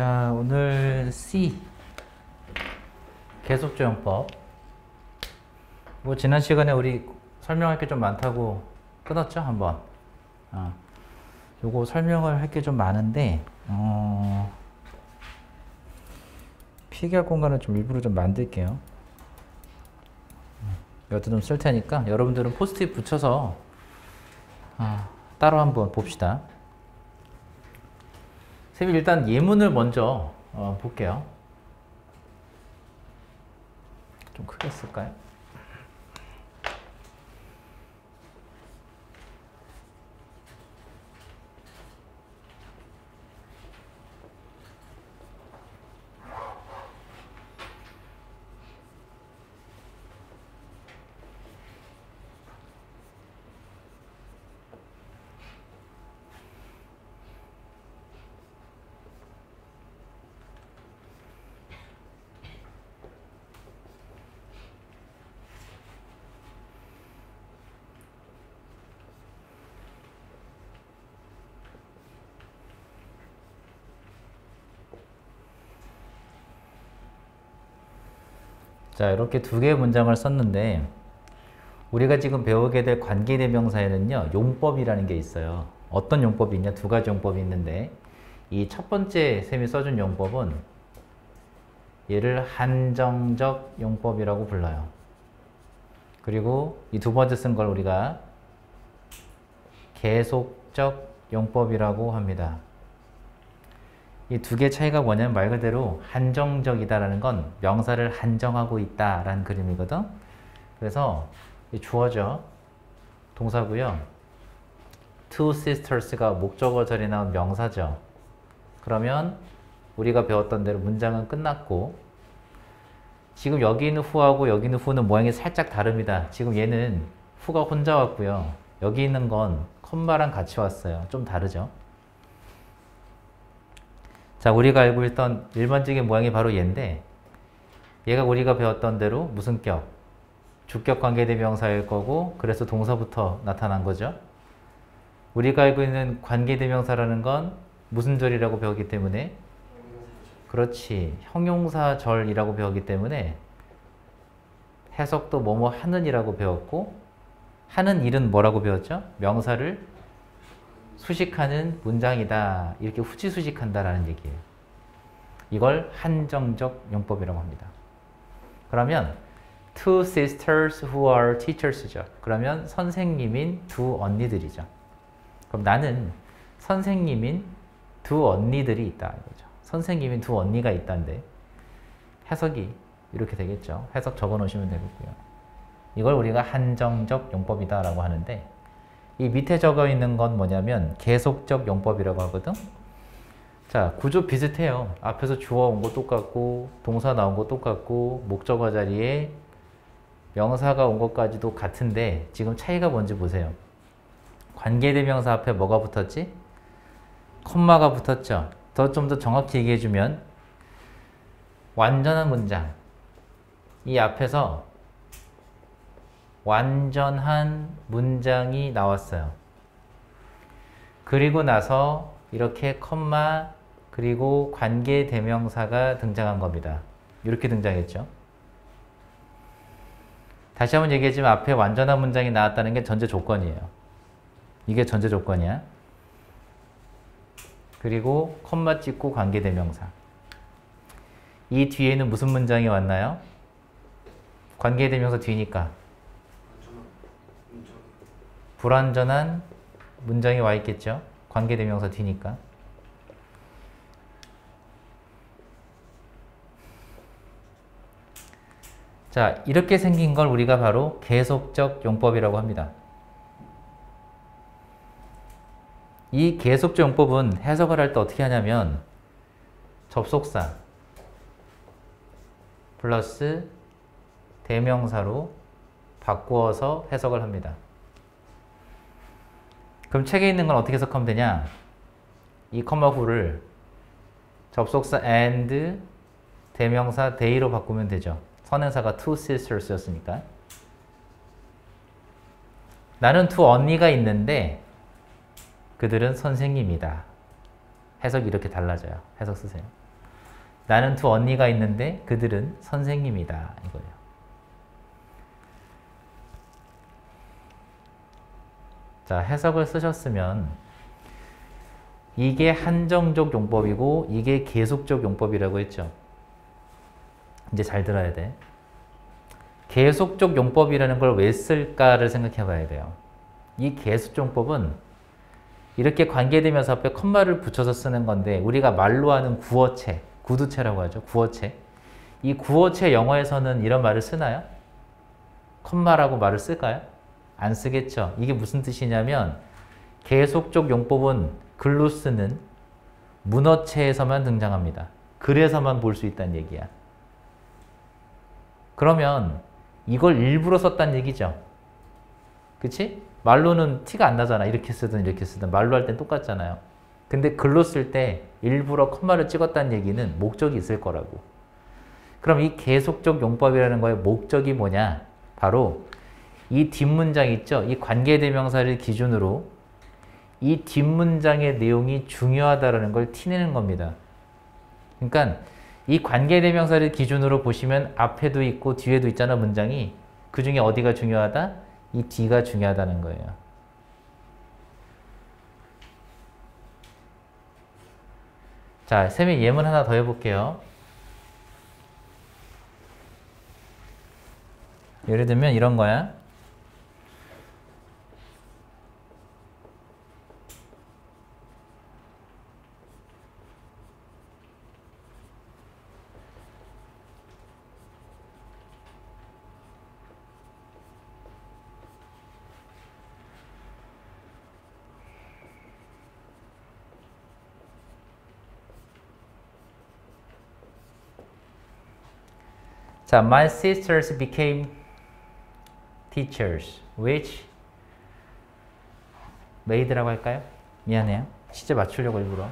자, 오늘 C 계속조용법. 뭐 지난 시간에 우리 설명할 게 좀 많다고 끊었죠, 한번. 요거 설명을 할 게 좀 많은데 피기할 공간을 좀 일부러 좀 만들게요. 이것도 좀 쓸 테니까 여러분들은 포스트잇 붙여서 따로 한번 봅시다. 선생님 일단 예문을 먼저 볼게요. 좀 크게 쓸까요? 자, 이렇게 두 개의 문장을 썼는데 우리가 지금 배우게 될 관계대명사에는요, 용법이라는 게 있어요. 어떤 용법이 있냐? 두 가지 용법이 있는데 이 첫 번째 쌤이 써준 용법은 얘를 한정적 용법이라고 불러요. 그리고 이 두 번째 쓴 걸 우리가 계속적 용법이라고 합니다. 이 두 개의 차이가 뭐냐면 말 그대로 한정적이다라는 건 명사를 한정하고 있다라는 그림이거든. 그래서 이 주어죠. 동사고요. Two sisters가 목적어 자리에 나온 명사죠. 그러면 우리가 배웠던 대로 문장은 끝났고, 지금 여기 있는 who하고 여기 있는 who는 모양이 살짝 다릅니다. 지금 얘는 who가 혼자 왔고요. 여기 있는 건 컴마랑 같이 왔어요. 좀 다르죠. 자, 우리가 알고 있던 일반적인 모양이 바로 얘인데, 얘가 우리가 배웠던 대로 무슨 격? 주격 관계대명사일 거고, 그래서 동사부터 나타난 거죠. 우리가 알고 있는 관계대명사라는 건 무슨 절이라고 배웠기 때문에? 그렇지, 형용사절이라고 배웠기 때문에 해석도 뭐뭐 하는 이라고 배웠고, 하는 일은 뭐라고 배웠죠? 명사를 수식하는 문장이다. 이렇게 후지수식한다라는 얘기예요. 이걸 한정적 용법이라고 합니다. 그러면 two sisters who are teachers죠. 그러면 선생님인 두 언니들이죠. 그럼 나는 선생님인 두 언니들이 있다 이거죠. 선생님인 두 언니가 있다는데 해석이 이렇게 되겠죠. 해석 적어 놓으시면 되겠고요. 이걸 우리가 한정적 용법이다 라고 하는데, 이 밑에 적어 있는 건 뭐냐면 계속적 용법이라고 하거든. 자, 구조 비슷해요. 앞에서 주어 온 거 똑같고, 동사 나온 거 똑같고, 목적어 자리에 명사가 온 것까지도 같은데 지금 차이가 뭔지 보세요. 관계대명사 앞에 뭐가 붙었지? 콤마가 붙었죠. 좀 더 정확히 얘기해 주면 완전한 문장, 이 앞에서 완전한 문장이 나왔어요. 그리고 나서 이렇게 컴마 그리고 관계대명사가 등장한 겁니다. 이렇게 등장했죠. 다시 한번 얘기하지만 앞에 완전한 문장이 나왔다는 게 전제 조건이에요. 이게 전제 조건이야. 그리고 컴마 찍고 관계대명사. 이 뒤에는 무슨 문장이 왔나요? 관계대명사 뒤니까 불완전한 문장이 와 있겠죠. 관계대명사 뒤니까. 자, 이렇게 생긴 걸 우리가 바로 계속적 용법이라고 합니다. 이 계속적 용법은 해석을 할 때 어떻게 하냐면 접속사 플러스 대명사로 바꾸어서 해석을 합니다. 그럼 책에 있는 건 어떻게 해석하면 되냐? 이 컴마 후를 접속사 and 대명사 they로 바꾸면 되죠. 선행사가 two sisters 였으니까. 나는 두 언니가 있는데 그들은 선생님이다. 해석이 이렇게 달라져요. 해석 쓰세요. 나는 두 언니가 있는데 그들은 선생님이다. 이거예요. 자, 해석을 쓰셨으면 이게 한정적 용법이고 이게 계속적 용법이라고 했죠. 이제 잘 들어야 돼. 계속적 용법이라는 걸 왜 쓸까를 생각해 봐야 돼요. 이 계속적 용법은 이렇게 관계대명사 앞에 컴마를 붙여서 쓰는 건데 우리가 말로 하는 구어체, 구두체라고 하죠. 구어체. 이 구어체 영어에서는 이런 말을 쓰나요? 컴마라고 말을 쓸까요? 안 쓰겠죠. 이게 무슨 뜻이냐면 계속적 용법은 글로 쓰는 문어체에서만 등장합니다. 글에서만 볼 수 있다는 얘기야. 그러면 이걸 일부러 썼다는 얘기죠. 그치? 말로는 티가 안 나잖아. 이렇게 쓰든 이렇게 쓰든 말로 할 땐 똑같잖아요. 근데 글로 쓸 때 일부러 컴마를 찍었다는 얘기는 목적이 있을 거라고. 그럼 이 계속적 용법이라는 거의 목적이 뭐냐? 바로 이 뒷문장 있죠? 이 관계대명사를 기준으로 이 뒷문장의 내용이 중요하다는 걸 티내는 겁니다. 그러니까 이 관계대명사를 기준으로 보시면 앞에도 있고 뒤에도 있잖아, 문장이. 그 중에 어디가 중요하다? 이 뒤가 중요하다는 거예요. 자, 쌤이 예문 하나 더 해볼게요. 예를 들면 이런 거야. 자, my sisters became teachers, which made라고 할까요? 미안해요. 시제 맞추려고 일부러.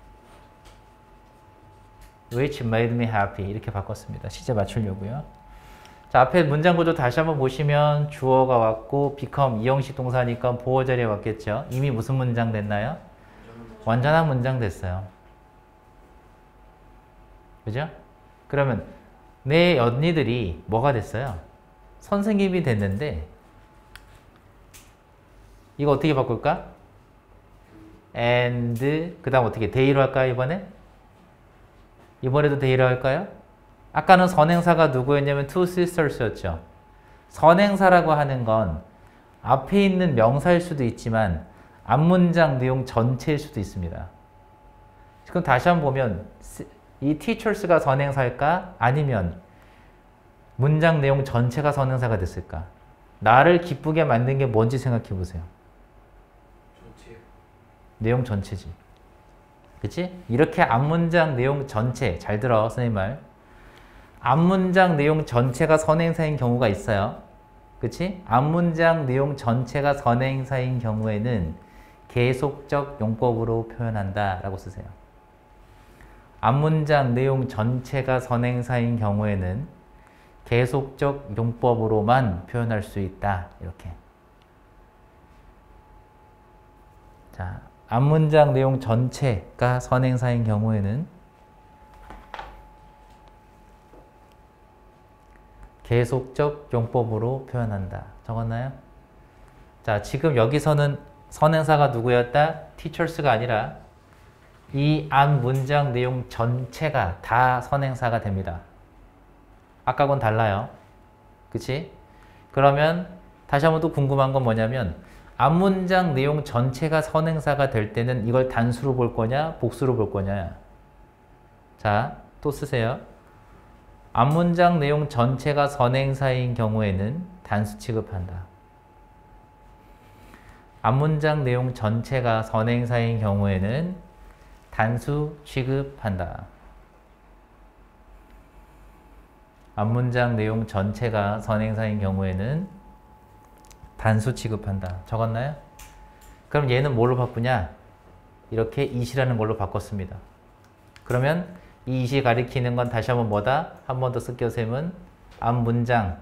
which made me happy 이렇게 바꿨습니다. 시제 맞추려고요. 자, 앞에 문장 구조 다시 한번 보시면 주어가 왔고 become 이형식 동사니까 보어 자리에 왔겠죠. 이미 무슨 문장 됐나요? 완전한 문장 됐어요. 그죠? 그러면 내 언니들이 뭐가 됐어요? 선생님이 됐는데 이거 어떻게 바꿀까? and 그 다음 어떻게 they로 할까요? 이번에도 they로 할까요? 아까는 선행사가 누구였냐면 two sisters였죠. 선행사라고 하는 건 앞에 있는 명사일 수도 있지만 앞문장 내용 전체일 수도 있습니다. 그럼 다시 한번 보면 이 teachers가 선행사일까? 아니면 문장 내용 전체가 선행사가 됐을까? 나를 기쁘게 만든 게 뭔지 생각해 보세요. 전체. 내용 전체지. 그치? 이렇게 앞문장 내용 전체, 잘 들어 선생님 말. 앞문장 내용 전체가 선행사인 경우가 있어요. 그치? 앞문장 내용 전체가 선행사인 경우에는 계속적 용법으로 표현한다 라고 쓰세요. 앞문장 내용 전체가 선행사인 경우에는 계속적 용법으로만 표현할 수 있다. 이렇게. 자, 앞문장 내용 전체가 선행사인 경우에는 계속적 용법으로 표현한다. 적었나요? 자, 지금 여기서는 선행사가 누구였다? teachers가 아니라 이 앞 문장 내용 전체가 다 선행사가 됩니다. 아까하고는 달라요. 그치? 그러면 다시 한번 또 궁금한 건 뭐냐면 앞 문장 내용 전체가 선행사가 될 때는 이걸 단수로 볼 거냐 복수로 볼 거냐. 자, 또 쓰세요. 앞 문장 내용 전체가 선행사인 경우에는 단수 취급한다. 앞 문장 내용 전체가 선행사인 경우에는 단수 취급한다. 앞문장 내용 전체가 선행사인 경우에는 단수 취급한다. 적었나요? 그럼 얘는 뭘로 바꾸냐? 이렇게 it이라는 걸로 바꿨습니다. 그러면 이 it이 가리키는 건 다시 한번 뭐다? 한 번 더 쓸게요, 쌤은. 앞문장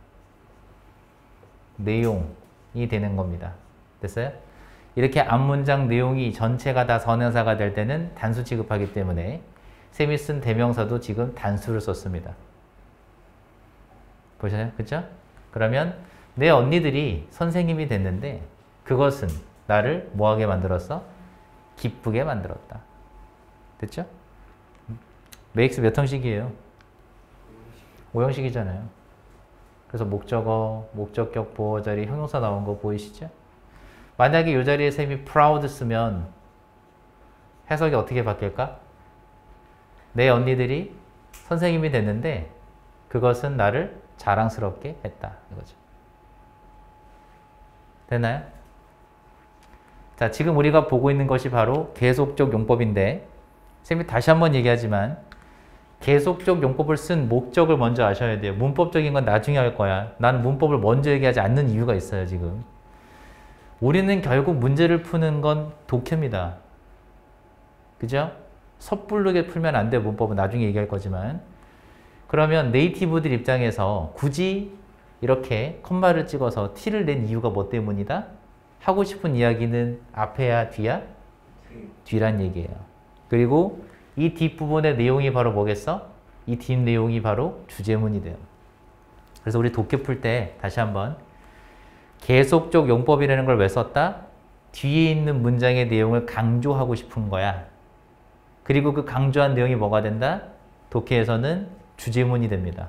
내용이 되는 겁니다. 됐어요? 이렇게 앞문장 내용이 전체가 다 선행사가 될 때는 단수 취급하기 때문에 쌤이 쓴 대명사도 지금 단수를 썼습니다. 보셨나요? 그죠? 그러면 내 언니들이 선생님이 됐는데 그것은 나를 뭐하게 만들었어? 기쁘게 만들었다. 됐죠? makes 몇 형식이에요? 5형식이잖아요. 그래서 목적어, 목적격, 보어 자리, 형용사 나온 거 보이시죠? 만약에 이 자리에 쌤이 proud 쓰면 해석이 어떻게 바뀔까? 내 언니들이 선생님이 됐는데 그것은 나를 자랑스럽게 했다. 이거죠. 됐나요? 자, 지금 우리가 보고 있는 것이 바로 계속적 용법인데 쌤이 다시 한번 얘기하지만 계속적 용법을 쓴 목적을 먼저 아셔야 돼요. 문법적인 건 나중에 할 거야. 나는 문법을 먼저 얘기하지 않는 이유가 있어요, 지금. 우리는 결국 문제를 푸는 건 독해입니다. 그죠? 섣부르게 풀면 안 돼요, 문법은. 나중에 얘기할 거지만. 그러면 네이티브들 입장에서 굳이 이렇게 컴마를 찍어서 T를 낸 이유가 뭐 때문이다? 하고 싶은 이야기는 앞에야 뒤야? 뒤란 얘기예요. 그리고 이 뒷부분의 내용이 바로 뭐겠어? 이 뒷내용이 바로 주제문이 돼요. 그래서 우리 독해 풀 때 다시 한번 계속적 용법이라는 걸 왜 썼다? 뒤에 있는 문장의 내용을 강조하고 싶은 거야. 그리고 그 강조한 내용이 뭐가 된다? 독해에서는 주제문이 됩니다.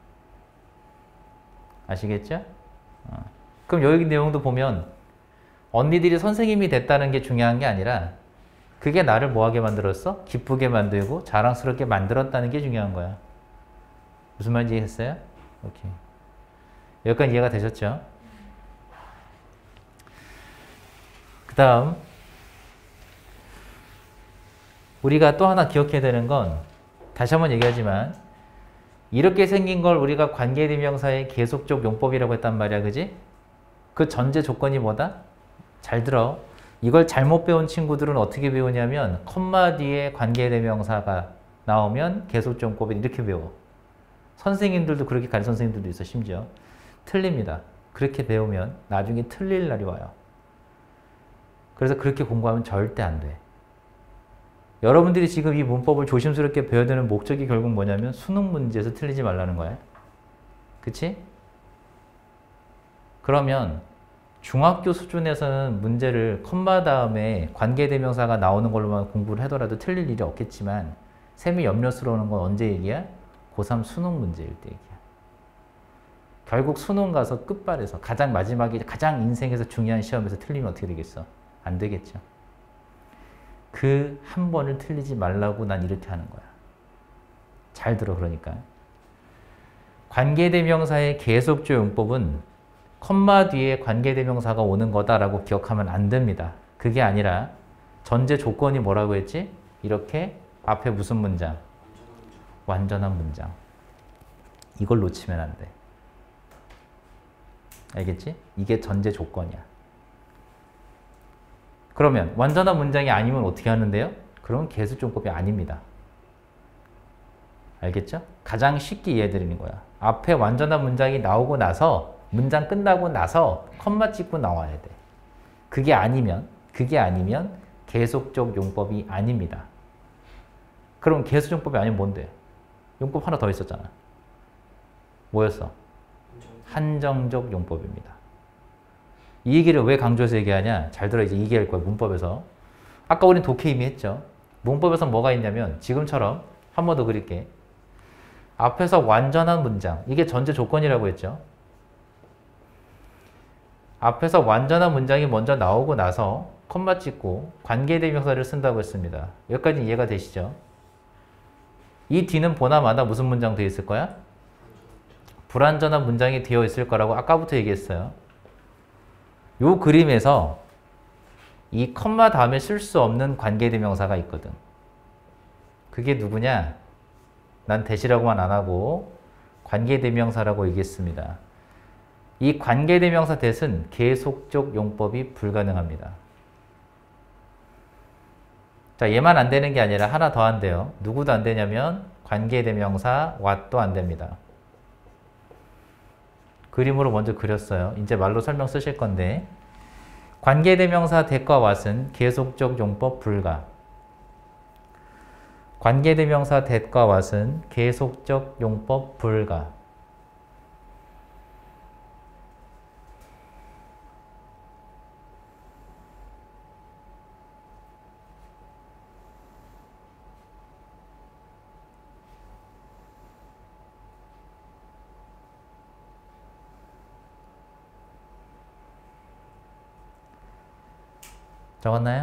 아시겠죠? 그럼 여기 내용도 보면 언니들이 선생님이 됐다는 게 중요한 게 아니라 그게 나를 뭐하게 만들었어? 기쁘게 만들고 자랑스럽게 만들었다는 게 중요한 거야. 무슨 말인지 이해했어요? 오케이. 여기까지 이해가 되셨죠? 그 다음 우리가 또 하나 기억해야 되는 건 다시 한번 얘기하지만 이렇게 생긴 걸 우리가 관계대명사의 계속적 용법이라고 했단 말이야. 그지? 그 전제 조건이 뭐다? 잘 들어. 이걸 잘못 배운 친구들은 어떻게 배우냐면 컴마 뒤에 관계대명사가 나오면 계속적 용법을 이렇게 배워. 선생님들도 그렇게 가르치는 선생님들도 있어. 심지어. 틀립니다. 그렇게 배우면 나중에 틀릴 날이 와요. 그래서 그렇게 공부하면 절대 안 돼. 여러분들이 지금 이 문법을 조심스럽게 배워야 되는 목적이 결국 뭐냐면 수능 문제에서 틀리지 말라는 거야. 그치? 그러면 중학교 수준에서는 문제를 컴마 다음에 관계대명사가 나오는 걸로만 공부를 하더라도 틀릴 일이 없겠지만 쌤이 염려스러운 건 언제 얘기야? 고3 수능 문제일 때 얘기야. 결국 수능 가서 끝발에서 가장 마지막에 가장 인생에서 중요한 시험에서 틀리면 어떻게 되겠어? 안 되겠죠. 그 한 번을 틀리지 말라고 난 이렇게 하는 거야. 잘 들어 그러니까. 관계대명사의 계속적 용법은 컴마 뒤에 관계대명사가 오는 거다라고 기억하면 안 됩니다. 그게 아니라 전제 조건이 뭐라고 했지? 이렇게 앞에 무슨 문장? 완전한 문장. 이걸 놓치면 안 돼. 알겠지? 이게 전제 조건이야. 그러면 완전한 문장이 아니면 어떻게 하는데요? 그럼 계속적용법이 아닙니다. 알겠죠? 가장 쉽게 이해해드리는 거야. 앞에 완전한 문장이 나오고 나서 문장 끝나고 나서 컴마 찍고 나와야 돼. 그게 아니면 계속적 용법이 아닙니다. 그럼 계속적 용법이 아니면 뭔데? 용법 하나 더 있었잖아. 뭐였어? 한정적 용법입니다. 이 얘기를 왜 강조해서 얘기하냐? 잘 들어, 이제 얘기할 거야, 문법에서. 아까 우린 독해 이미 했죠. 문법에서 뭐가 있냐면 지금처럼 한 번 더 그릴게. 앞에서 완전한 문장, 이게 전제 조건이라고 했죠. 앞에서 완전한 문장이 먼저 나오고 나서 컴마 찍고 관계대명사를 쓴다고 했습니다. 여기까지 이해가 되시죠? 이 뒤는 보나마나 무슨 문장 되어 있을 거야? 불완전한 문장이 되어 있을 거라고 아까부터 얘기했어요. 요 그림에서 이 컴마 다음에 쓸 수 없는 관계대명사가 있거든. 그게 누구냐? 난 대시라고만 안 하고 관계대명사라고 얘기했습니다. 이 관계대명사 대신 계속적 용법이 불가능합니다. 자, 얘만 안 되는 게 아니라 하나 더 안 돼요. 누구도 안 되냐면 관계대명사 what도 안 됩니다. 그림으로 먼저 그렸어요. 이제 말로 설명 쓰실 건데 관계대명사 that과 what은 계속적 용법 불가. 관계대명사 that과 what은 계속적 용법 불가. 적었나요?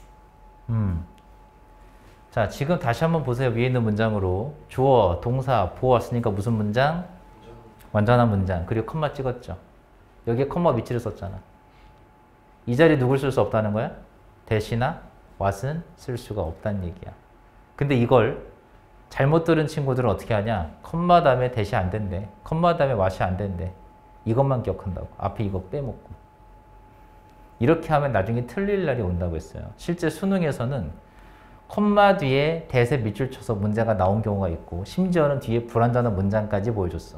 자, 지금 다시 한번 보세요. 위에 있는 문장으로 주어, 동사, 보어 왔으니까 무슨 문장? 완전한 문장. 그리고 컴마 찍었죠. 여기에 컴마 위치를 썼잖아. 이 자리에 누굴 쓸 수 없다는 거야? 대시나 what은 쓸 수가 없다는 얘기야. 근데 이걸 잘못 들은 친구들은 어떻게 하냐? 컴마 다음에 대시 안 된대. 컴마 다음에 what이 안 된대. 이것만 기억한다고. 앞에 이거 빼먹고. 이렇게 하면 나중에 틀릴 날이 온다고 했어요. 실제 수능에서는 콤마 뒤에 대세 밑줄 쳐서 문제가 나온 경우가 있고 심지어는 뒤에 불완전한 문장까지 보여줬어.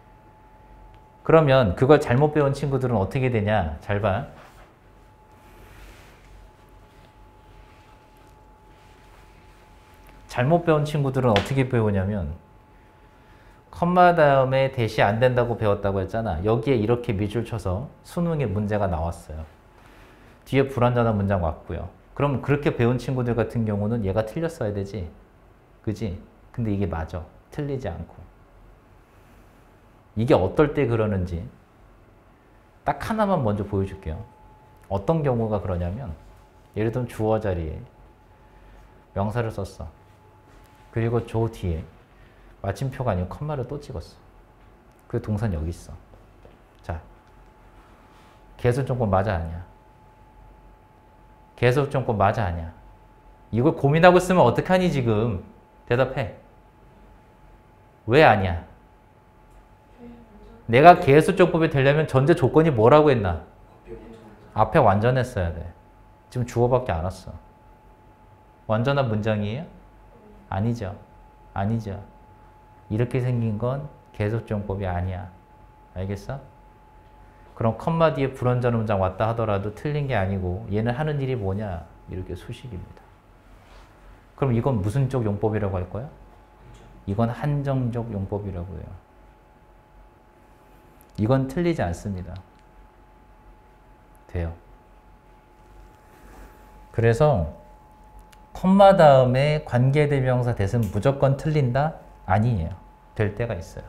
그러면 그걸 잘못 배운 친구들은 어떻게 되냐? 잘 봐. 잘못 배운 친구들은 어떻게 배우냐면 컴마 다음에 대시 안 된다고 배웠다고 했잖아. 여기에 이렇게 밑줄 쳐서 수능에 문제가 나왔어요. 뒤에 불완전한 문장 왔고요. 그럼 그렇게 배운 친구들 같은 경우는 얘가 틀렸어야 되지. 그지? 근데 이게 맞아. 틀리지 않고. 이게 어떨 때 그러는지 딱 하나만 먼저 보여줄게요. 어떤 경우가 그러냐면 예를 들면 주어 자리에 명사를 썼어. 그리고 조 뒤에 마침표가 아니고 컴마를 또 찍었어. 그 동사는 여기 있어. 자, 계속정법 맞아 아니야? 계속정법 맞아 아니야? 이걸 고민하고 있으면 어떡하니 지금? 대답해. 왜 아니야? 내가 계속정법이 되려면 전제 조건이 뭐라고 했나? 앞에 완전했어야 돼. 지금 주어밖에 안 왔어. 완전한 문장이에요? 아니죠. 아니죠. 이렇게 생긴 건 계속정법이 아니야. 알겠어? 그럼 컴마 뒤에 불완전한 문장 왔다 하더라도 틀린 게 아니고 얘는 하는 일이 뭐냐? 이렇게 수식입니다. 그럼 이건 무슨 쪽 용법이라고 할 거야? 이건 한정적 용법이라고 해요. 이건 틀리지 않습니다. 돼요. 그래서 컴마 다음에 관계대명사 that은 무조건 틀린다? 아니에요. 될 때가 있어요.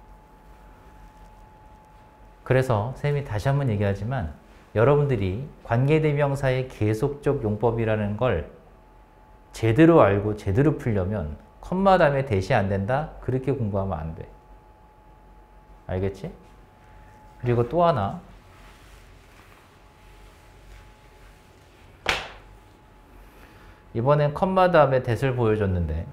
그래서 쌤이 다시 한번 얘기하지만 여러분들이 관계대명사의 계속적 용법이라는 걸 제대로 알고 제대로 풀려면 컴마 다음에 대시 안 된다? 그렇게 공부하면 안 돼. 알겠지? 그리고 또 하나. 이번엔 컴마 다음에 that을 보여줬는데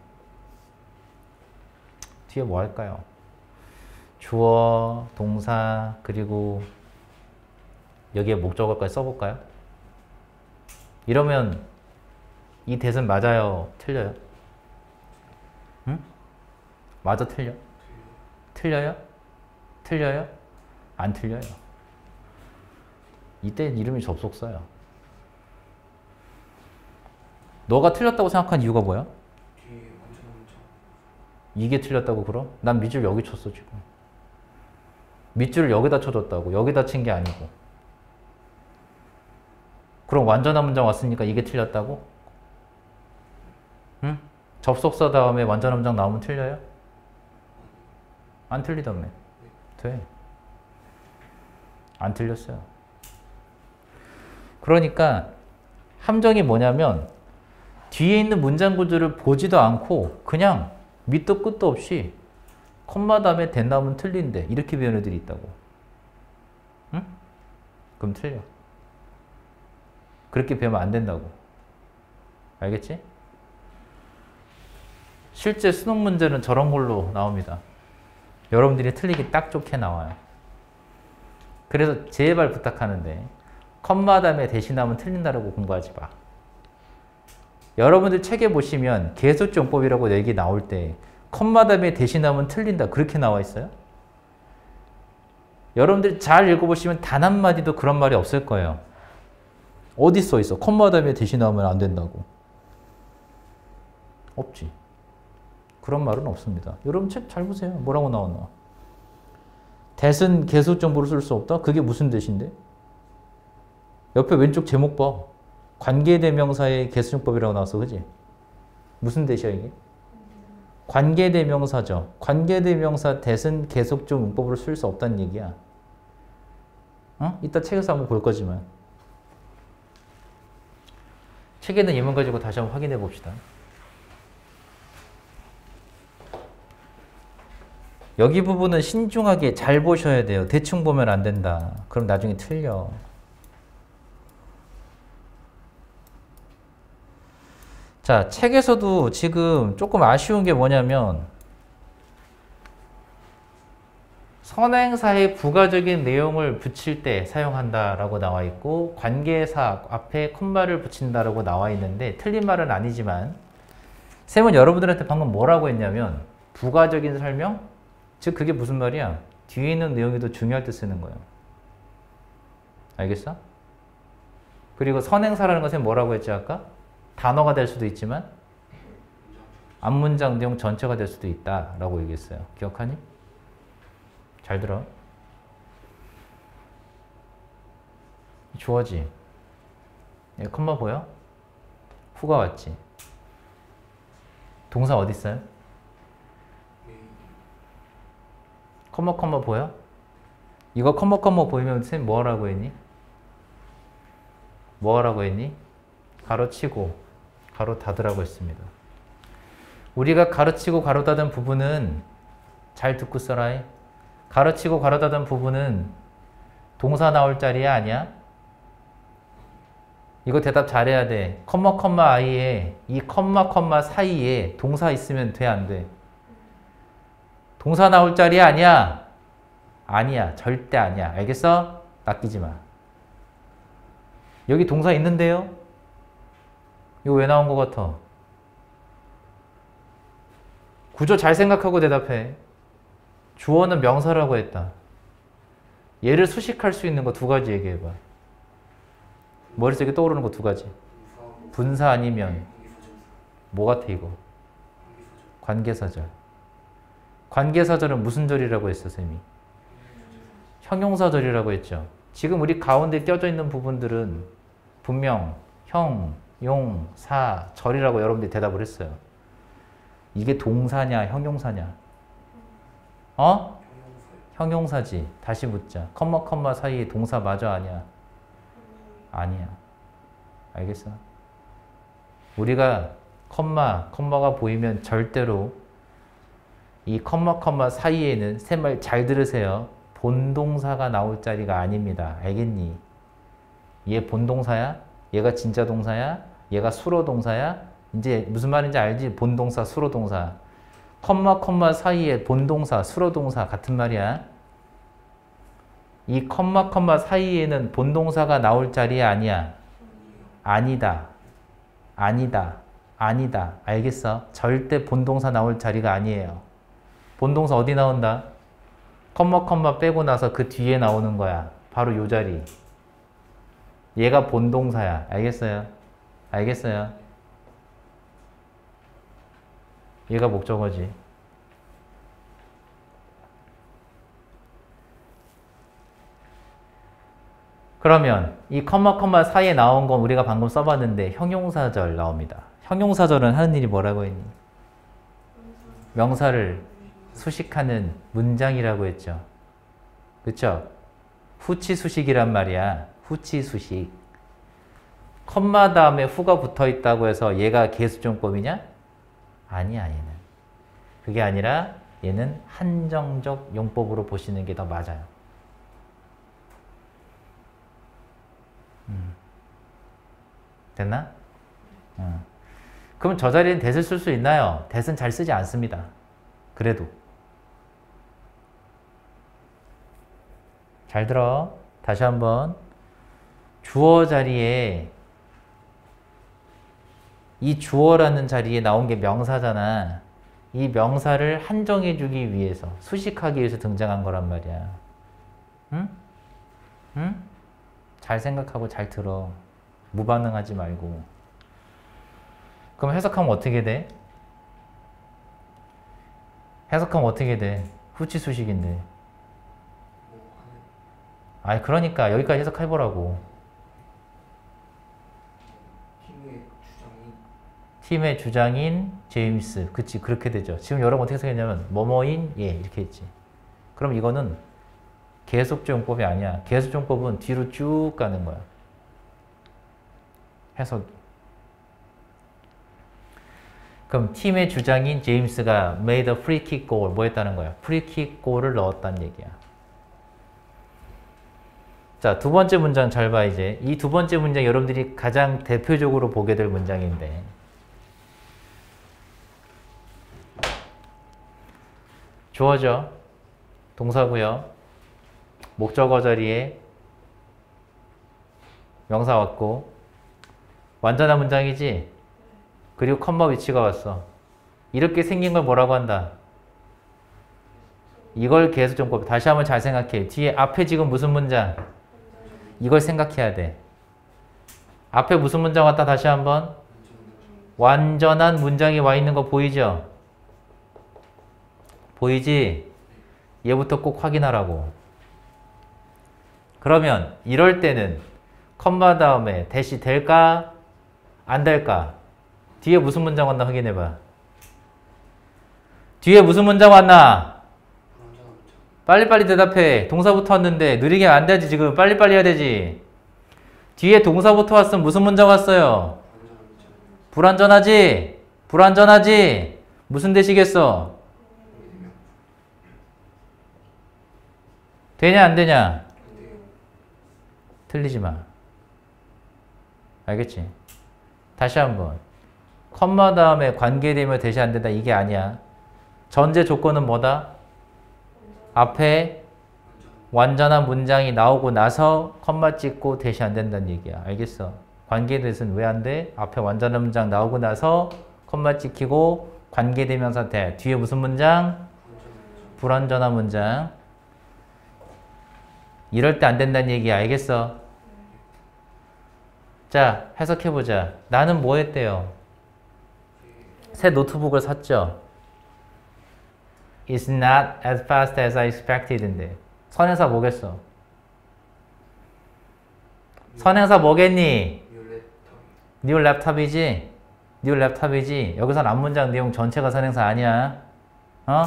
뒤에 뭐 할까요? 주어, 동사, 그리고 여기에 목적어까지 써볼까요? 이러면 이 that은 맞아요? 틀려요? 응? 맞아, 틀려? 틀려요? 틀려요? 안 틀려요. 이때 이름이 접속사예요. 너가 틀렸다고 생각한 이유가 뭐야? 이게 틀렸다고 그럼? 난 밑줄 여기 쳤어 지금. 밑줄을 여기다 쳐줬다고. 여기다 친 게 아니고. 그럼 완전한 문장 왔으니까 이게 틀렸다고? 응? 접속사 다음에 완전한 문장 나오면 틀려요? 안 틀리다며. 돼. 안 틀렸어요. 그러니까 함정이 뭐냐면 뒤에 있는 문장 구조를 보지도 않고 그냥 밑도 끝도 없이 콤마 다음에 that 나오면 틀린데 이렇게 배우는 애들이 있다고. 응? 그럼 틀려. 그렇게 배우면 안 된다고. 알겠지? 실제 수능 문제는 저런 걸로 나옵니다. 여러분들이 틀리기 딱 좋게 나와요. 그래서 제발 부탁하는데 컴마 다음에 대신 나오면 틀린다라고 공부하지 마. 여러분들 책에 보시면 계속정법이라고 얘기 나올 때 컴마 다음에 대신 나오면 틀린다 그렇게 나와 있어요? 여러분들이 잘 읽어보시면 단 한마디도 그런 말이 없을 거예요. 어디 써 있어? 컴마 다음에 대신 나오면 안 된다고. 없지. 그런 말은 없습니다. 여러분 책 잘 보세요. 뭐라고 나오나? that은 계속 정보를 쓸 수 없다? 그게 무슨 that인데? 옆에 왼쪽 제목 봐. 관계대명사의 계수용법이라고 나왔어. 그지? 무슨 that이야 이게? 관계대명사죠. 관계대명사 that은 계속적 문법으로 쓸 수 없다는 얘기야. 어? 이따 책에서 한번 볼 거지만. 책에 있는 예문 가지고 다시 한번 확인해 봅시다. 여기 부분은 신중하게 잘 보셔야 돼요. 대충 보면 안 된다. 그럼 나중에 틀려. 자, 책에서도 지금 조금 아쉬운 게 뭐냐면 선행사의 부가적인 내용을 붙일 때 사용한다라고 나와 있고 관계사 앞에 콤마를 붙인다라고 나와 있는데 틀린 말은 아니지만 쌤은 여러분들한테 방금 뭐라고 했냐면 부가적인 설명? 즉 그게 무슨 말이야? 뒤에 있는 내용이 더 중요할 때 쓰는 거예요. 알겠어? 그리고 선행사라는 것은 뭐라고 했지 아까? 단어가 될 수도 있지만 앞문장 내용 전체가 될 수도 있다라고 얘기했어요. 기억하니? 잘 들어. 주어지. 얘 컴마 보여? 후가 왔지. 동사 어디 있어요? 컴마 보여? 이거 컴마 보이면 쌤 뭐 하라고 했니? 뭐 하라고 했니? 가로치고 가로 닫으라고 했습니다. 우리가 가로치고 가로 닫은 부분은 잘 듣고 써라. 가로치고 가로 닫은 부분은 동사 나올 자리야 아니야? 이거 대답 잘해야 돼. 컴마 i에 이 컴마 사이에 동사 있으면 돼 안 돼? 동사 나올 자리야 아니야? 아니야. 절대 아니야. 알겠어? 낚이지 마. 여기 동사 있는데요? 이거 왜 나온 것 같아? 구조 잘 생각하고 대답해. 주어는 명사라고 했다. 얘를 수식할 수 있는 거 두 가지 얘기해봐. 머릿속에 떠오르는 거 두 가지. 분사 아니면 뭐 같아 이거? 관계사절. 관계사절은 무슨 절이라고 했어 쌤이? 형용사절이라고 했죠. 지금 우리 가운데 껴져 있는 부분들은 분명 형, 용, 사, 절이라고 여러분들이 대답을 했어요. 이게 동사냐 형용사냐? 어? 형용사지. 다시 묻자. 컴마 사이에 동사 맞아 아니야? 아니야. 알겠어? 우리가 컴마가 보이면 절대로 이 컴마 사이에는 새 말 잘 들으세요. 본동사가 나올 자리가 아닙니다. 알겠니? 얘 본동사야? 얘가 진짜 동사야? 얘가 수로 동사야? 이제 무슨 말인지 알지? 본동사, 수로 동사. 컴마 사이에 본동사, 수로 동사 같은 말이야. 이 컴마 사이에는 본동사가 나올 자리야 아니야? 아니다. 알겠어? 절대 본동사 나올 자리가 아니에요. 본동사 어디 나온다? 컴마 빼고 나서 그 뒤에 나오는 거야. 바로 요 자리. 얘가 본동사야. 알겠어요? 얘가 목적어지. 그러면 이 컴마 사이에 나온 건 우리가 방금 써봤는데 형용사절 나옵니다. 형용사절은 하는 일이 뭐라고 했니? 명사를 수식하는 문장이라고 했죠. 그쵸? 후치수식이란 말이야. 후치수식. 컴마 다음에 후가 붙어 있다고 해서 얘가 계수종법이냐? 아니야 얘는. 그게 아니라 얘는 한정적 용법으로 보시는 게 더 맞아요. 됐나? 그럼 저 자리엔 that을 쓸 수 있나요? that은 잘 쓰지 않습니다. 그래도 잘 들어. 다시 한번 주어 자리에 이 주어라는 자리에 나온 게 명사잖아. 이 명사를 한정해 주기 위해서 수식하기 위해서 등장한 거란 말이야. 응? 잘 생각하고 잘 들어. 무반응하지 말고. 그럼 해석하면 어떻게 돼? 해석하면 어떻게 돼? 후치수식인데. 뭐 하는 아니 그러니까 여기까지 해석해보라고. 팀의 주장이 팀의 주장인 제임스. 그치 그렇게 되죠. 지금 여러분 어떻게 해석했냐면 뭐뭐인 예 이렇게 했지. 그럼 이거는 계속적용법이 아니야. 계속적용법은 뒤로 쭉 가는 거야. 해석이. 그럼 팀의 주장인 제임스가 made a free kick goal. 뭐 했다는 거야? free kick goal을 넣었다는 얘기야. 자, 두 번째 문장 잘 봐, 이제. 이 두 번째 문장 여러분들이 가장 대표적으로 보게 될 문장인데. 주어져. 동사고요. 목적어 자리에 명사 왔고. 완전한 문장이지? 그리고 컴마 위치가 왔어. 이렇게 생긴 걸 뭐라고 한다? 이걸 계속정법. 다시 한번 잘 생각해. 뒤에 앞에 지금 무슨 문장? 이걸 생각해야 돼. 앞에 무슨 문장 왔다 다시 한번. 완전한 문장이 와 있는 거 보이죠? 보이지? 얘부터 꼭 확인하라고. 그러면 이럴 때는 컴마 다음에 대시 될까? 안 될까? 뒤에 무슨 문장 왔나 확인해봐. 뒤에 무슨 문장 왔나? 불완전한 문장. 빨리빨리 대답해. 동사부터 왔는데 느리게 안 되지 지금. 빨리빨리 해야 되지. 뒤에 동사부터 왔으면 무슨 문장 왔어요? 불완전한 문장. 불완전하지? 불완전하지? 무슨 대시겠어? 되면 되냐 안 되냐? 안 돼요. 틀리지 마. 알겠지? 다시 한번. 컴마 다음에 관계되며 대시 안 된다. 이게 아니야. 전제 조건은 뭐다? 앞에 완전한 문장이 나오고 나서 컴마 찍고 대시 안 된다는 얘기야. 알겠어? 관계대시는 왜 안 돼? 앞에 완전한 문장 나오고 나서 컴마 찍히고 관계대명사 대. 뒤에 무슨 문장? 불완전한 문장. 이럴 때 안 된다는 얘기야. 알겠어? 자, 해석해보자. 나는 뭐 했대요? 새 노트북을 샀죠? It's not as fast as I expected인데 선행사 뭐겠어? 선행사 뭐겠니? 뉴 랩탑. 뉴 랩탑이지? 여기선 앞문장 내용 전체가 선행사 아니야. 어?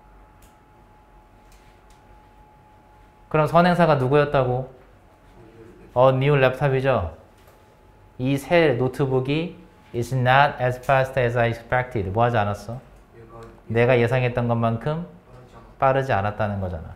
그럼 선행사가 누구였다고? 뉴 랩탑이죠? 이 새 노트북이 It's not as fast as I expected. 뭐 하지 않았어? 내가 예상했던 것만큼 빠르지 않았다는 거잖아.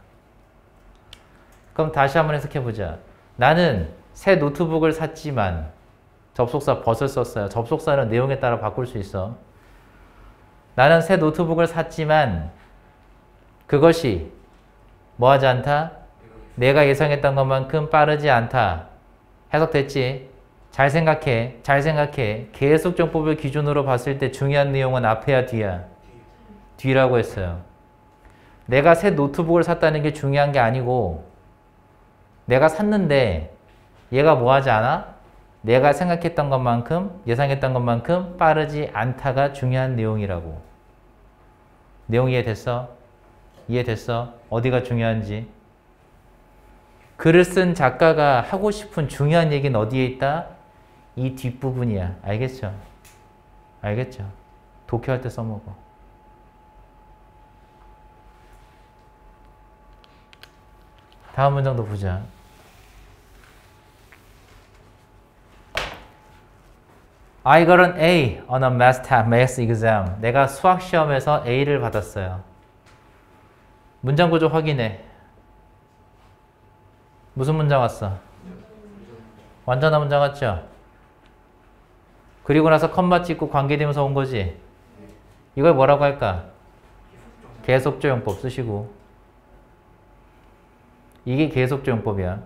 그럼 다시 한번 해석해보자. 나는 새 노트북을 샀지만 접속사 벗을 썼어요. 접속사는 내용에 따라 바꿀 수 있어. 나는 새 노트북을 샀지만 그것이 뭐 하지 않다? 내가 예상했던 것만큼 빠르지 않다. 해석됐지? 잘 생각해. 잘 생각해. 계속정법을 기준으로 봤을 때 중요한 내용은 앞에야 뒤야? 뒤라고 했어요. 내가 새 노트북을 샀다는 게 중요한 게 아니고 내가 샀는데 얘가 뭐 하지 않아? 내가 생각했던 것만큼 예상했던 것만큼 빠르지 않다가 중요한 내용이라고. 내용 이해됐어? 이해됐어? 어디가 중요한지? 글을 쓴 작가가 하고 싶은 중요한 얘기는 어디에 있다? 이 뒷부분이야. 알겠죠? 알겠죠? 독해할 때 써먹어. 다음 문장도 보자. I got an A on a math exam. 내가 수학 시험에서 A를 받았어요. 문장 구조 확인해. 무슨 문장 왔어? 완전한 문장 왔죠? 그리고 나서 컴마 찍고 관계대명사 온 거지? 이걸 뭐라고 할까? 계속조용법 쓰시고. 이게 계속조용법이야.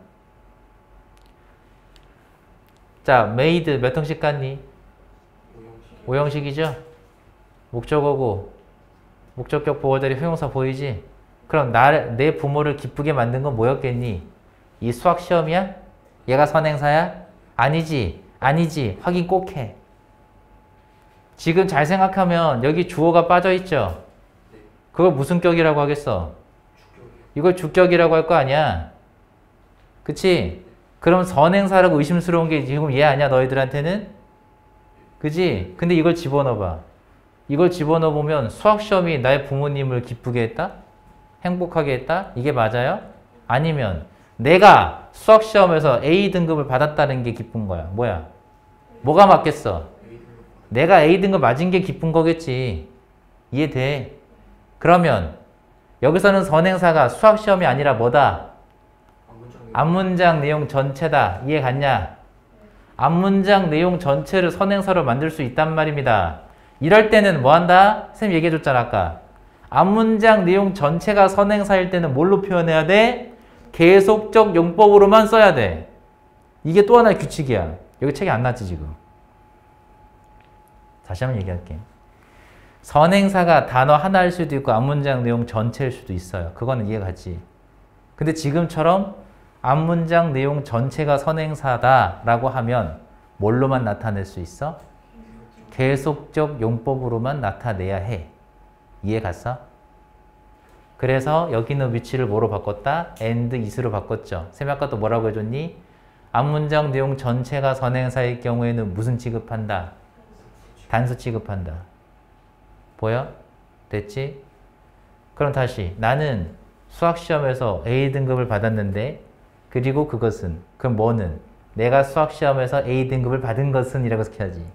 자, made 몇 형식 갔니? 5형식이죠? 목적어고 목적격 보호자리 형용사 보이지? 그럼 내 부모를 기쁘게 만든 건 뭐였겠니? 이 수학 시험이야? 얘가 선행사야? 아니지. 아니지. 확인 꼭 해. 지금 잘 생각하면 여기 주어가 빠져 있죠? 그걸 무슨 격이라고 하겠어? 주격이요. 이걸 주격이라고 할 거 아니야. 그치? 그럼 선행사라고 의심스러운 게 지금 얘 아니야 너희들한테는? 그치? 근데 이걸 집어넣어봐. 이걸 집어넣어보면 수학시험이 나의 부모님을 기쁘게 했다? 행복하게 했다? 이게 맞아요? 아니면 내가 수학시험에서 A등급을 받았다는 게 기쁜 거야. 뭐야? 뭐가 맞겠어? 내가 A등급 맞은 게 기쁜 거겠지. 이해돼? 그러면 여기서는 선행사가 수학시험이 아니라 뭐다? 앞문장 내용 전체다. 이해 갔냐? 앞문장 내용 전체를 선행사로 만들 수 있단 말입니다. 이럴 때는 뭐 한다? 쌤 얘기해줬잖아 아까. 앞문장 내용 전체가 선행사일 때는 뭘로 표현해야 돼? 계속적 용법으로만 써야 돼. 이게 또 하나의 규칙이야. 여기 책이 안 났지 지금. 다시 한번 얘기할게. 선행사가 단어 하나일 수도 있고 앞문장 내용 전체일 수도 있어요. 그거는 이해 가지. 근데 지금처럼 앞문장 내용 전체가 선행사다라고 하면 뭘로만 나타낼 수 있어? 계속적 용법으로만 나타내야 해. 이해 갔어? 그래서 여기 있는 위치를 뭐로 바꿨다? and is로 바꿨죠. 쌤이 아까 또 뭐라고 해줬니? 앞문장 내용 전체가 선행사일 경우에는 무슨 취급한다? 단수 취급한다. 보여? 됐지? 그럼 다시 나는 수학시험에서 A등급을 받았는데 그리고 그것은 그럼 뭐는? 내가 수학시험에서 A등급을 받은 것은 이라고 해야지.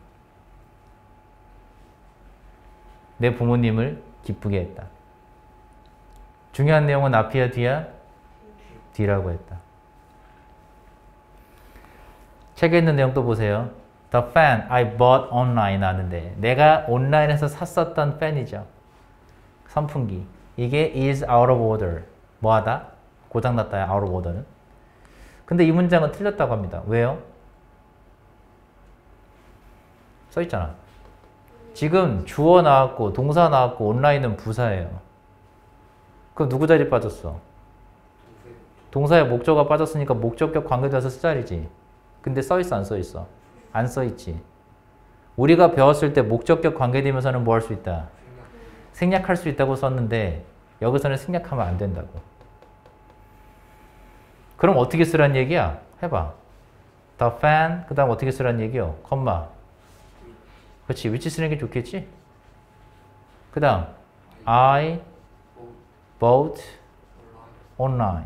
내 부모님을 기쁘게 했다. 중요한 내용은 앞이야 뒤야? 뒤라고 했다. 책에 있는 내용 또 보세요. The fan I bought online 하는데 내가 온라인에서 샀었던 팬이죠. 선풍기. 이게 is out of order. 뭐하다? 고장났다야 out of order는. 근데 이 문장은 틀렸다고 합니다. 왜요? 써있잖아. 지금 주어 나왔고 동사 나왔고 온라인은 부사예요. 그럼 누구 자리 빠졌어? 동사의 목적어가 빠졌으니까 목적격 관계대명사 쓰자리지. 근데 써있어 안 써있어? 안 써있지. 우리가 배웠을 때 목적격 관계대명사는 뭐 할 수 있다? 생략할 수 있다고 썼는데 여기서는 생략하면 안 된다고. 그럼 어떻게 쓰라는 얘기야? 해봐. The fan, 그 다음 어떻게 쓰라는 얘기요? 컴마. 그렇지. 위치 쓰는 게 좋겠지? 그 다음 I bought online.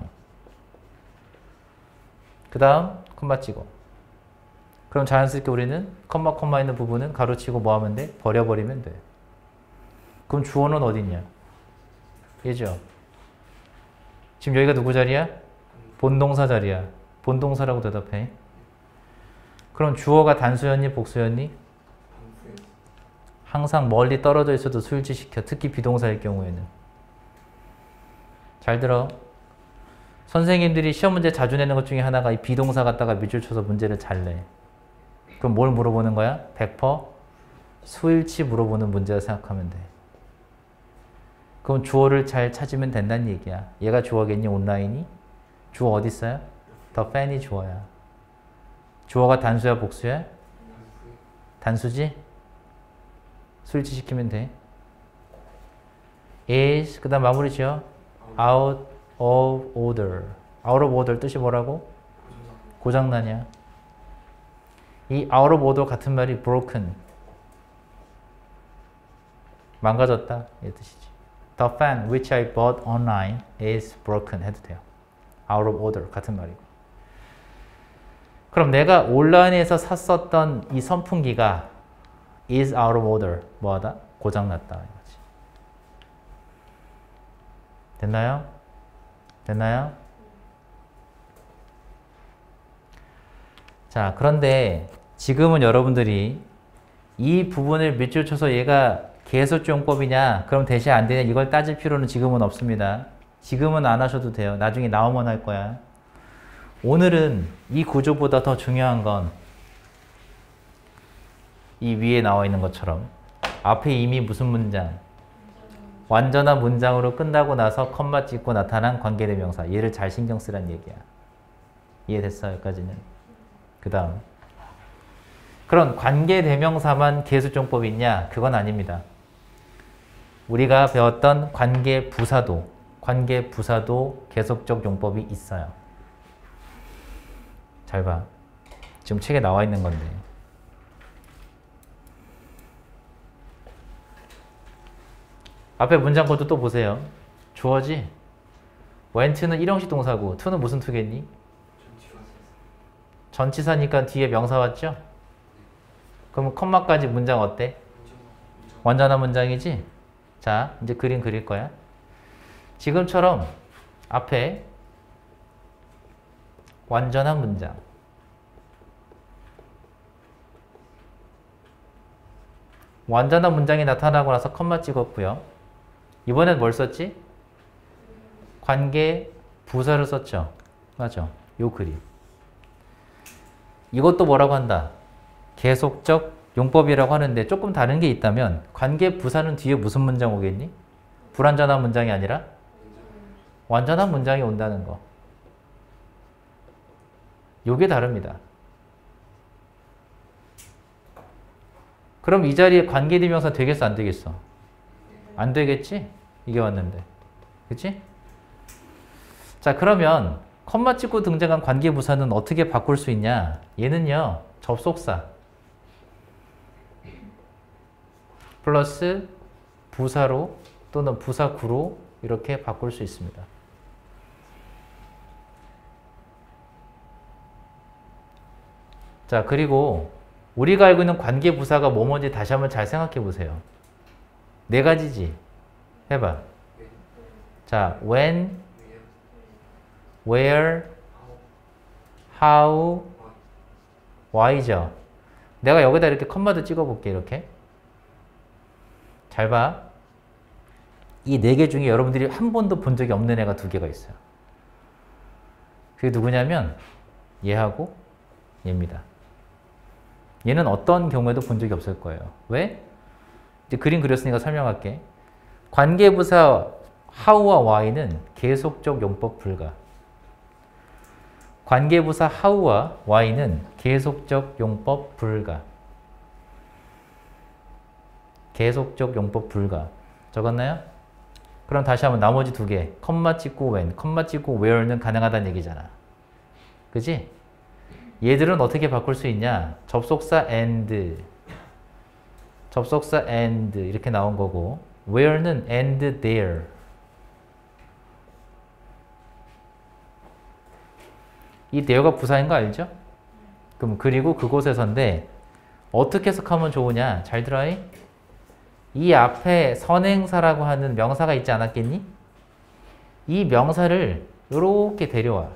그 다음 컴마 찍어. 그럼 자연스럽게 우리는 컴마 있는 부분은 가로치고 뭐 하면 돼? 버려버리면 돼. 그럼 주어는 어디 있냐? 얘죠. 지금 여기가 누구 자리야? 본동사 자리야. 본동사라고 대답해. 그럼 주어가 단수였니? 복수였니? 항상 멀리 떨어져 있어도 수일치시켜. 특히 비동사일 경우에는. 잘 들어. 선생님들이 시험 문제 자주 내는 것 중에 하나가 이 비동사 갖다가 밑줄 쳐서 문제를 잘 내. 그럼 뭘 물어보는 거야? 100% 수일치 물어보는 문제라 생각하면 돼. 그럼 주어를 잘 찾으면 된다는 얘기야. 얘가 주어겠니? 온라인이? 주어 어디 있어요? The fan이 주어야. 주어가 단수야? 복수야? 단수지? 수일치 시키면 돼. is 그 다음 마무리 지어. out of order. out of order 뜻이 뭐라고? 고장나냐? 이 out of order 같은 말이 broken. 망가졌다. 이 뜻이지. The fan which I bought online is broken 해도 돼요. out of order 같은 말이고. 그럼 내가 온라인에서 샀었던 이 선풍기가 is out of order. 뭐하다? 고장났다. 이거지. 됐나요? 됐나요? 자, 그런데 지금은 여러분들이 이 부분을 밑줄 쳐서 얘가 계속용법이냐 그럼 대시 안 되냐 이걸 따질 필요는 지금은 없습니다. 지금은 안 하셔도 돼요. 나중에 나오면 할 거야. 오늘은 이 구조보다 더 중요한 건 이 위에 나와 있는 것처럼 앞에 이미 무슨 문장? 완전한 문장으로 끝나고 나서 컴마 찍고 나타난 관계대명사. 얘를 잘 신경 쓰란 얘기야. 이해됐어? 여기까지는. 그 다음 그런 관계대명사만 계수종법이 있냐? 그건 아닙니다. 우리가 배웠던 관계부사도 계속적 용법이 있어요. 잘 봐. 지금 책에 나와 있는 건데. 앞에 문장 코드 또 보세요. 주어지. went는 일형식 동사고 to는 무슨 to겠니? 전치사니까 뒤에 명사 왔죠? 그럼 컴마까지 문장 어때? 완전한 문장이지? 자, 이제 그림 그릴 거야. 지금처럼 앞에 완전한 문장. 완전한 문장이 나타나고 나서 컴마 찍었고요. 이번엔 뭘 썼지? 관계 부사를 썼죠. 맞아. 요 그림. 이것도 뭐라고 한다? 계속적 용법이라고 하는데 조금 다른 게 있다면 관계 부사는 뒤에 무슨 문장 오겠니? 불완전한 문장이 아니라 완전한 문장이 온다는 거. 요게 다릅니다. 그럼 이 자리에 관계대명사 되겠어 안 되겠어? 안 되겠지? 이게 왔는데. 그치? 자, 그러면 컴마 찍고 등장한 관계부사는 어떻게 바꿀 수 있냐? 얘는요. 접속사 플러스 부사로 또는 부사구로 이렇게 바꿀 수 있습니다. 자, 그리고 우리가 알고 있는 관계부사가 뭐뭐인지 다시 한번 잘 생각해 보세요. 네 가지지? 해봐. 자, when, where, how, why죠. 내가 여기다 이렇게 컴마도 찍어볼게. 이렇게. 잘 봐. 이 네 개 중에 여러분들이 한 번도 본 적이 없는 애가 두 개가 있어요. 그게 누구냐면 얘하고 얘입니다. 얘는 어떤 경우에도 본 적이 없을 거예요. 왜? 이제 그림 그렸으니까 설명할게. 관계부사 how와 why는 계속적 용법 불가. 관계부사 how와 why는 계속적 용법 불가. 계속적 용법 불가. 적었나요? 그럼 다시 한번 나머지 두 개. 컴마 찍고 when, 컴마 찍고 where는 가능하다는 얘기잖아. 그지? 얘들은 어떻게 바꿀 수 있냐? 접속사 and, 접속사 and 이렇게 나온 거고 where는 and there. 이 there가 부사인 거 알죠? 그럼 그리고 그곳에서인데 어떻게 해석하면 좋으냐? 잘 들어요. 이 앞에 선행사라고 하는 명사가 있지 않았겠니? 이 명사를 이렇게 데려와.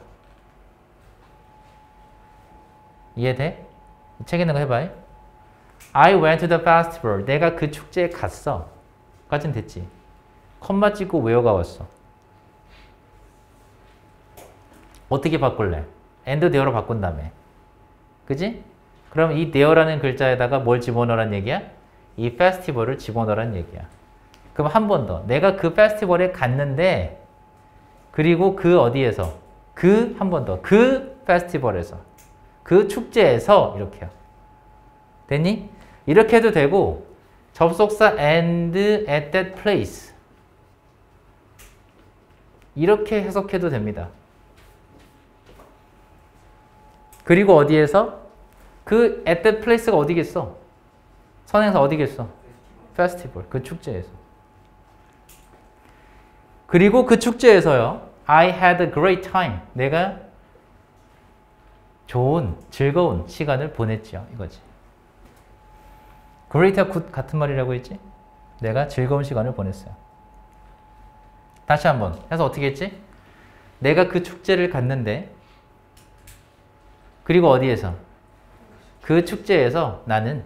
이해돼? 책에 있는 거 해봐. I went to the festival. 내가 그 축제에 갔어. 까진 됐지. 컴마 찍고 where가 왔어. 어떻게 바꿀래? and there로 바꾼 다음에. 그지? 그럼 이 there라는 글자에다가 뭘 집어넣으란 얘기야? 이 festival을 집어넣으란 얘기야. 그럼 한 번 더. 내가 그 페스티벌에 갔는데 그리고 그 어디에서? 그 한 번 더. 그 페스티벌에서. 그 축제에서 이렇게요. 됐니? 이렇게 해도 되고 접속사 and at that place 이렇게 해석해도 됩니다. 그리고 어디에서? 그 at that place가 어디겠어? 선행사 어디겠어? 페스티벌. 그 축제에서. 그리고 그 축제에서요. I had a great time. 내가 좋은, 즐거운 시간을 보냈죠. 이거지. great와 good 같은 말이라고 했지? 내가 즐거운 시간을 보냈어요. 다시 한번 해서 어떻게 했지? 내가 그 축제를 갔는데 그리고 어디에서? 그 축제에서 나는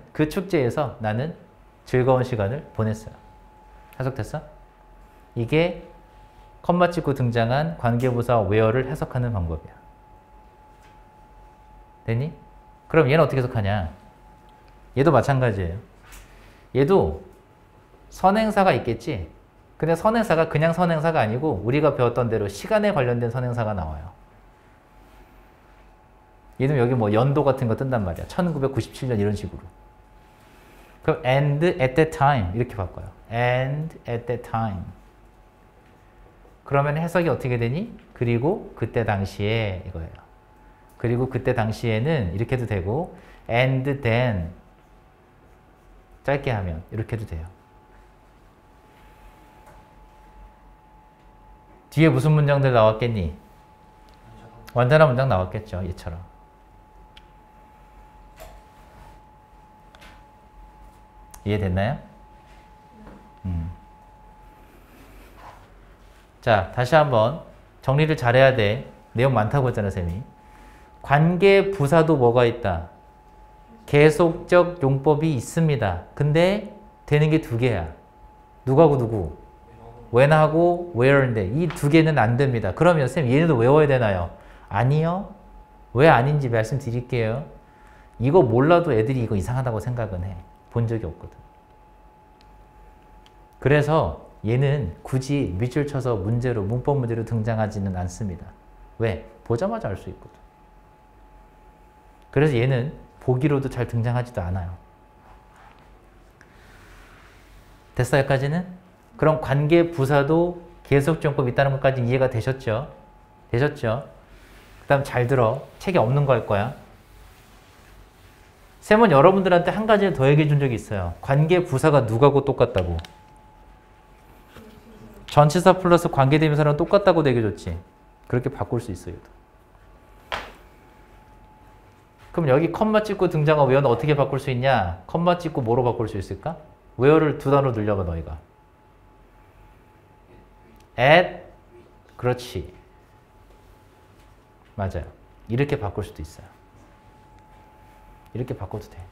즐거운 시간을 보냈어요. 해석됐어? 이게 컴마 찍고 등장한 관계부사 where를 해석하는 방법이야. 됐니? 그럼 얘는 어떻게 해석하냐? 얘도 마찬가지예요. 얘도 선행사가 있겠지? 근데 선행사가 그냥 선행사가 아니고 우리가 배웠던 대로 시간에 관련된 선행사가 나와요. 얘는 여기 뭐 연도 같은 거 뜬단 말이야. 1997년 이런 식으로. 그럼 and at that time 이렇게 바꿔요. and at that time. 그러면 해석이 어떻게 되니? 그리고 그때 당시에 이거예요. 그리고 그때 당시에는 이렇게 해도 되고 and then 짧게 하면 이렇게 해도 돼요. 뒤에 무슨 문장들 나왔겠니? 완전한 문장 나왔겠죠. 얘처럼. 이해됐나요? 자, 다시 한번 정리를 잘해야 돼. 내용 많다고 했잖아, 쌤이. 관계 부사도 뭐가 있다? 계속적 용법이 있습니다. 근데 되는 게 두 개야. 누구하고 누구? when하고 where인데 이 두 개는 안 됩니다. 그러면 쌤 얘네도 외워야 되나요? 아니요. 왜 아닌지 말씀드릴게요. 이거 몰라도 애들이 이거 이상하다고 생각은 해. 본 적이 없거든. 그래서 얘는 굳이 밑줄 쳐서 문제로, 문법 문제로 등장하지는 않습니다. 왜? 보자마자 알 수 있거든. 그래서 얘는 보기로도 잘 등장하지도 않아요. 됐어, 여기까지는? 그럼 관계 부사도 계속적용법 있다는 것까지 이해가 되셨죠? 되셨죠? 그 다음 잘 들어. 책에 없는 거 할 거야. 쌤은 여러분들한테 한 가지를 더 얘기해 준 적이 있어요. 관계 부사가 누구하고 똑같다고. 전치사 플러스 관계대명사랑 똑같다고 얘기해 줬지. 그렇게 바꿀 수 있어요. 그럼 여기 컴마 찍고 등장한 where는 어떻게 바꿀 수 있냐? 컴마 찍고 뭐로 바꿀 수 있을까? where를 두 단어로 늘려봐, 너희가. at, 그렇지. 맞아요. 이렇게 바꿀 수도 있어요. 이렇게 바꿔도 돼.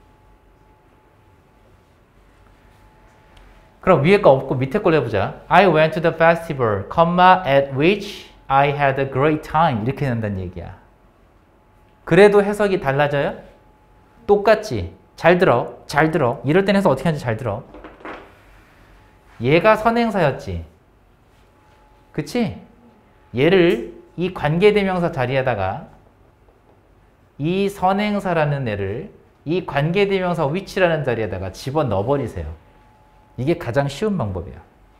그럼 위에 거 없고 밑에 걸 해보자. I went to the festival, at which I had a great time. 이렇게 된다는 얘기야. 그래도 해석이 달라져요? 똑같지? 잘 들어. 잘 들어. 이럴 땐 해석 어떻게 하는지 잘 들어. 얘가 선행사였지. 그치? 얘를 이 관계대명사 자리에다가 이 선행사라는 애를 이 관계대명사 which라는 자리에다가 집어넣어 버리세요. 이게 가장 쉬운 방법이야.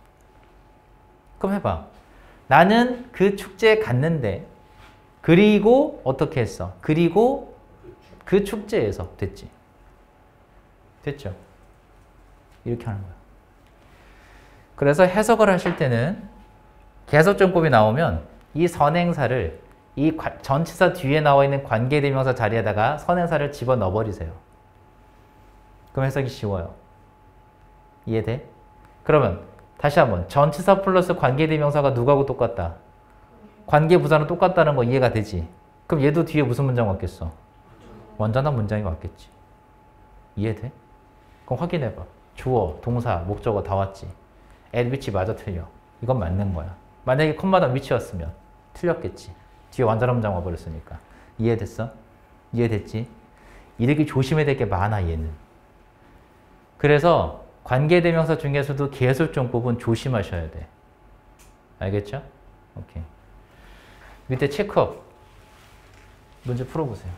그럼 해봐. 나는 그 축제에 갔는데 그리고 어떻게 했어? 그리고 그 축제에서 됐지. 됐죠? 이렇게 하는 거야. 그래서 해석을 하실 때는 계속정법이 나오면 이 선행사를 이 전치사 뒤에 나와 있는 관계대명사 자리에다가 선행사를 집어넣어 버리세요. 그럼 해석이 쉬워요. 이해돼? 그러면 다시 한번 전치사 플러스 관계대명사가 누구하고 똑같다? 관계부사는 똑같다는 거 이해가 되지? 그럼 얘도 뒤에 무슨 문장 왔겠어? 완전한 문장이 왔겠지. 이해돼? 그럼 확인해봐. 주어, 동사, 목적어 다 왔지? at which 맞아 틀려. 이건 맞는 거야. 만약에 컴마다 which였으면 틀렸겠지. 뒤에 완전한 문장 와버렸으니까. 이해됐어? 이해됐지? 이렇게 조심해야 될 게 많아, 얘는. 그래서 관계대명사 중에서도 계속정법은 조심하셔야 돼. 알겠죠? 오케이. 밑에 체크업. 문제 풀어보세요.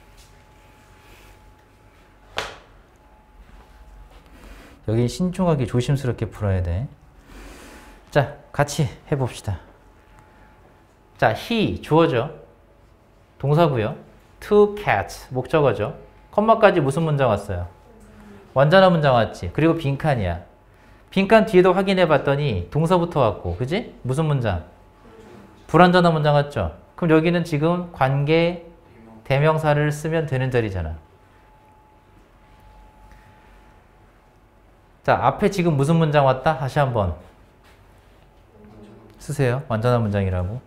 여기 신중하게 조심스럽게 풀어야 돼. 자, 같이 해봅시다. 자, he, 주어죠. 동사고요. two cats, 목적어죠. 컴마까지 무슨 문장 왔어요? 완전한 문장 왔지. 그리고 빈칸이야. 빈칸 뒤에도 확인해 봤더니 동사부터 왔고, 그지? 무슨 문장? 불완전한 문장 왔죠? 그럼 여기는 지금 관계 대명사를 쓰면 되는 자리잖아. 자, 앞에 지금 무슨 문장 왔다? 다시 한번 쓰세요. 완전한 문장이라고.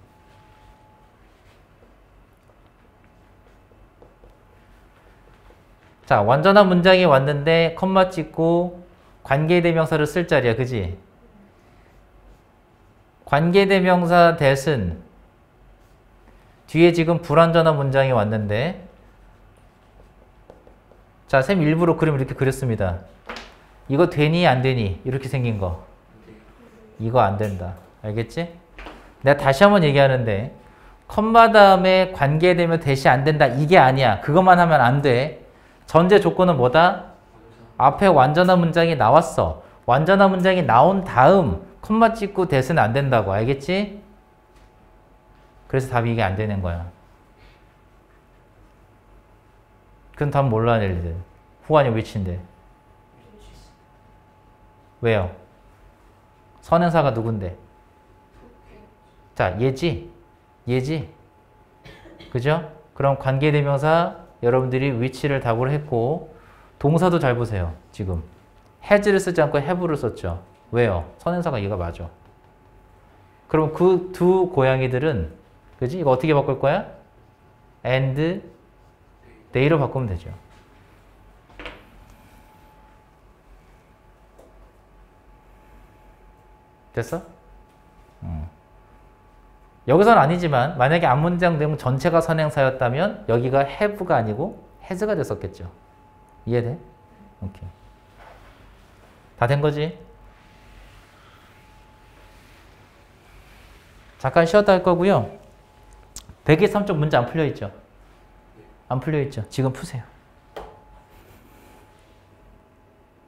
자, 완전한 문장이 왔는데 컴마 찍고 관계대명사를 쓸 자리야. 그지? 관계대명사 that은 뒤에 지금 불완전한 문장이 왔는데 자, 쌤 일부러 그림 이렇게 그렸습니다. 이거 되니 안 되니? 이렇게 생긴 거. 이거 안 된다. 알겠지? 내가 다시 한번 얘기하는데 컴마 다음에 관계되면 대시 안 된다. 이게 아니야. 그것만 하면 안 돼. 전제 조건은 뭐다? 앞에 완전한 문장이 나왔어. 완전한 문장이 나온 다음 콤마 찍고 that은 안 된다고. 알겠지? 그래서 답이 이게 안 되는 거야. 그럼 답 몰라 낼들. who 아니면 which인데. 왜요? 선행사가 누군데? 자, 얘지? 얘지? 그죠? 그럼 관계대명사 여러분들이 which를 답으로 했고 동사도 잘 보세요. 지금 has를 쓰지 않고 have를 썼죠. 왜요? 선행사가 얘가 맞아. 그럼 그 두 고양이들은 그지? 이거 어떻게 바꿀 거야? and they로 바꾸면 되죠. 됐어? 여기서는 아니지만 만약에 앞문장 내용 전체가 선행사였다면 여기가 have가 아니고 has가 됐었겠죠. 이해돼? 오케이. 다 된 거지? 잠깐 쉬었다 할 거고요. 123쪽 문제 안 풀려 있죠? 안 풀려 있죠? 지금 푸세요.